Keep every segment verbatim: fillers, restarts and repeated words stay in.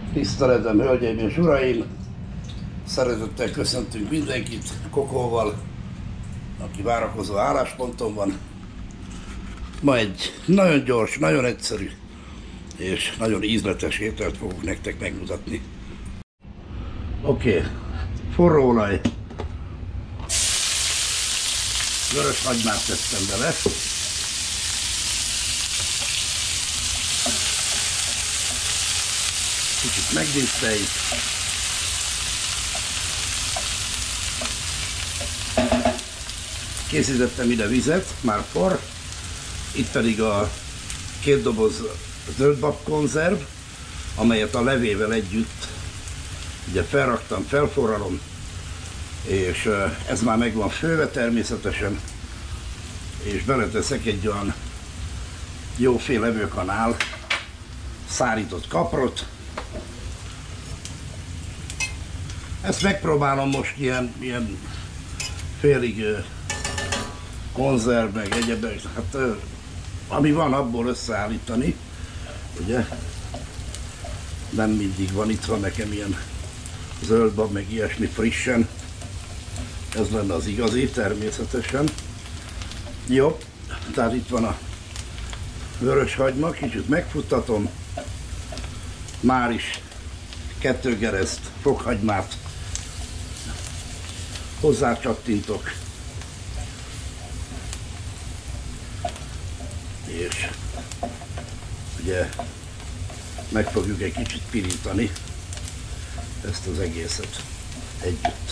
Tiszteletem, hölgyeim és uraim! Szeretettel köszöntünk mindenkit Kokóval, aki várakozó állásponton van. Ma egy nagyon gyors, nagyon egyszerű és nagyon ízletes ételt fogok nektek megmutatni. Oké, okay. Forróolaj, vörös hagymát tettem bele, kicsit megdíszteljük, készítettem ide vizet, már forr, itt pedig a két doboz zöldbab konzerv, amelyet a levével együtt ugye felraktam, felforralom, és ez már meg van főve természetesen, és beleteszek egy olyan jó fél evőkanál szárított kaprot. Ezt megpróbálom most ilyen, ilyen félig konzerv, meg egyebek, hát ami van, abból összeállítani, ugye? Nem mindig van, itt van nekem ilyen zöldbab, meg ilyesmi frissen. Ez lenne az igazi, természetesen. Jó, tehát itt van a vörös hagyma, kicsit megfuttatom. Már is kettő gereszt fokhagymát hozzácsattintok. És ugye meg fogjuk egy kicsit pirítani ezt az egészet együtt.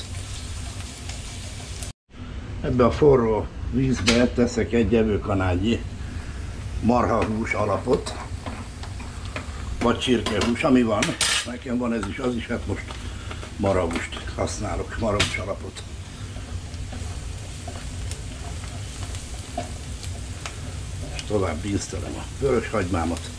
Ebbe a forró vízbe teszek egy evőkanálnyi marhahús alapot, vagy csirkehús, ami van. Nekem van ez is, az is, hát most marhahúst használok, marhahús alapot. És tovább dísztelem a vörös hagymámat.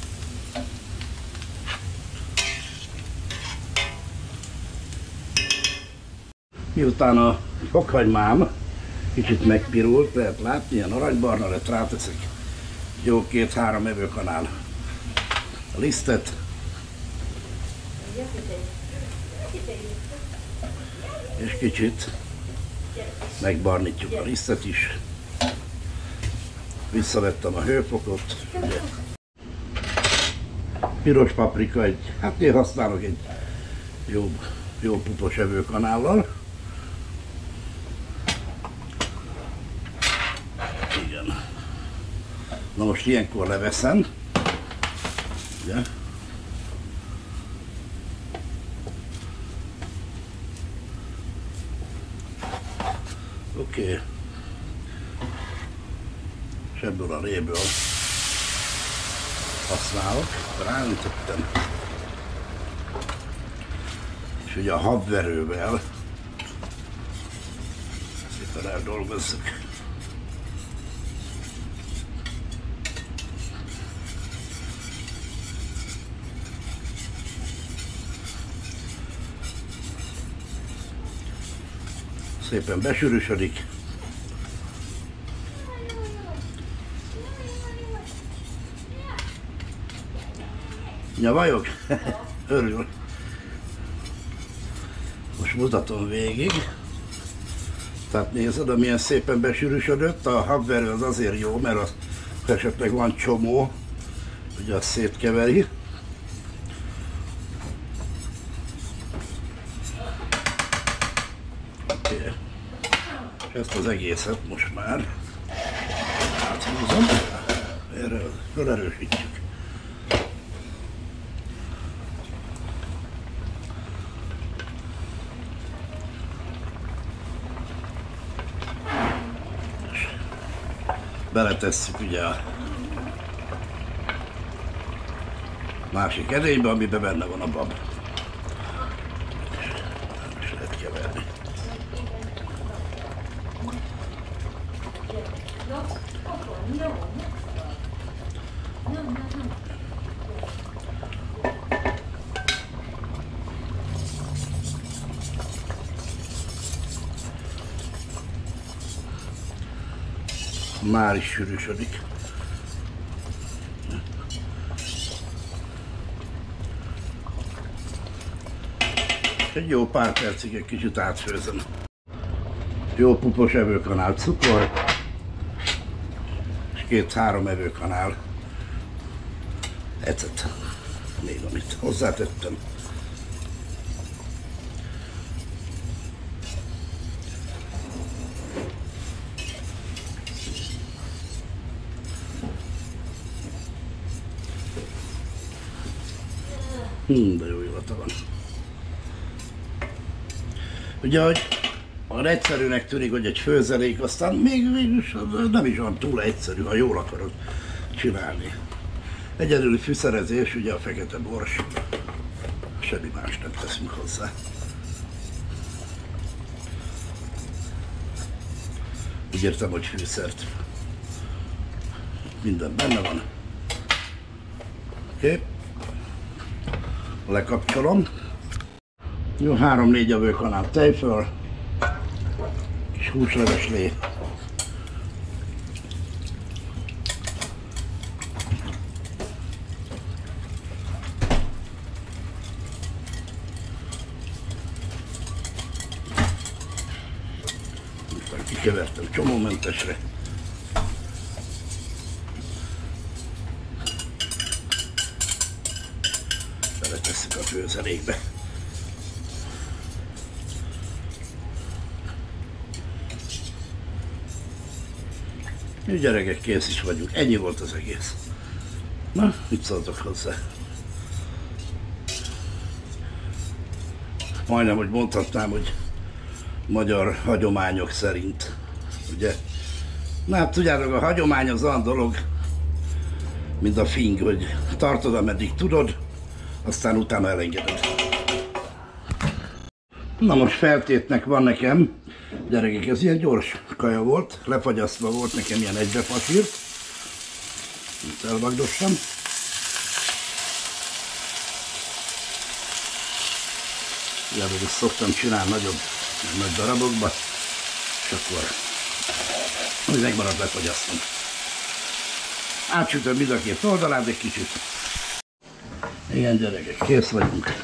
Miután a fokhagymám kicsit megpirult, lehet látni, ilyen aranybarna lett, ráteszek jó két-három evőkanál lisztet. És kicsit megbarnítjuk a lisztet is. Visszavettem a hőfokot. Ugye. Piros paprika, egy, hát én használok egy jó, jó pupos evőkanállal. Igen. Na most ilyenkor leveszem. Ugye. Oké. Okay. És ebből a réből használok, ráöntöttem. És ugye a habverővel szépen eldolgozzuk. Szépen besűrűsödik. Nyavajog? Örül. Most mutatom végig. Tehát nézed, amilyen szépen besűrűsödött. A habverő az azért jó, mert az esetleg van csomó, ugye azt szétkeveri. Okay. És ezt az egészet most már áthúzom. Erre felerősítjük. Beletesszük ugye a másik edénybe, amiben benne van a bab. És lehet keverni. Már is sűrűsödik. Egy jó pár percig egy kicsit átfőzöm. Jó pupos evőkanál cukor, és két-három evőkanál ecet, még amit hozzátettem. Hmm, de jó illata van. Ugye, hogy olyan egyszerűnek tűnik, hogy egy főzelék, aztán még végülis nem is olyan túl egyszerű, ha jól akarod csinálni. Egyedüli fűszerezés, ugye a fekete bors, semmi más nem teszünk hozzá. Úgy értem, hogy fűszert. Minden benne van. Oké. Okay. Lekapcsolom. Jó, három-négy evőkanál tejföl, kis húsleveslé, aztán kikevertem csomómentesre. Beletesszük a főzelékbe. Mi gyerekek, kész is vagyunk. Ennyi volt az egész. Na, mit szóltok hozzá? Majdnem, hogy mondhatnám, hogy magyar hagyományok szerint, ugye? Na hát tudjátok, a hagyomány az olyan dolog, mint a fing, hogy tartod, ameddig tudod, aztán utána elengeded. Na most feltétnek van nekem, gyerekek, ez ilyen gyors kaja volt, lefagyasztva volt nekem ilyen egybefasírt, itt elvagdostam. Ilyenek is szoktam csinálni nagyobb, nagy darabokba, és akkor ami megmarad, lefagyasztom. Átsütöm mind a két oldalát egy kicsit. Igen, gyerekek, kész vagyunk.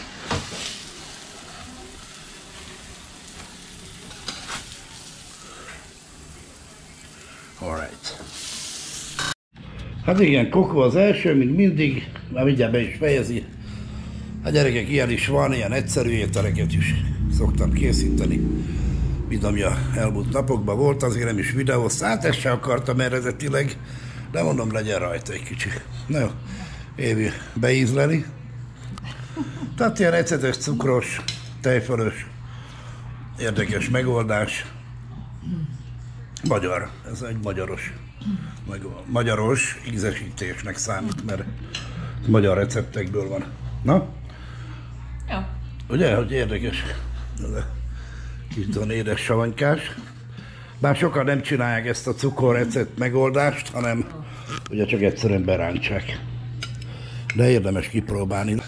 Alright. Hát igen, Koko az első, mint mindig, már mindjárt be is fejezi. A gyerekek, ilyen is van, ilyen egyszerű ételeket is szoktam készíteni, mint ami a elmúlt napokban volt, azért nem is videóztam, hát ezt sem akartam eredetileg, de mondom, legyen rajta egy kicsi. Na jó, Évi beízleli. Tehát ilyen ecetes, cukros, tejfölös, érdekes megoldás. Magyar, ez egy magyaros, magyaros ízesítésnek számít, mert magyar receptekből van. Na? Jó. Ugye, hogy érdekes? Ez a kis olyan édes savanykás. Bár sokan nem csinálják ezt a cukorrecept megoldást, hanem ugye csak egyszerűen berántsák. De érdemes kipróbálni.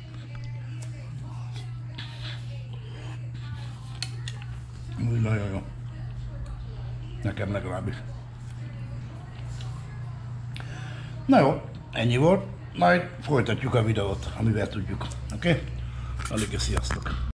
Nagyon jó. Nekem legalábbis. Na jó, ennyi volt. Majd folytatjuk a videót, amivel tudjuk. Oké? Okay? Addig, sziasztok!